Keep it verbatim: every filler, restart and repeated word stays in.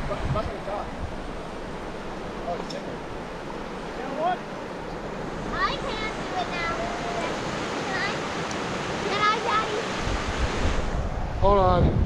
Up at the top. Oh, it's in there. You know what? I can't do it now. Can I? Can I, Daddy? Hold on.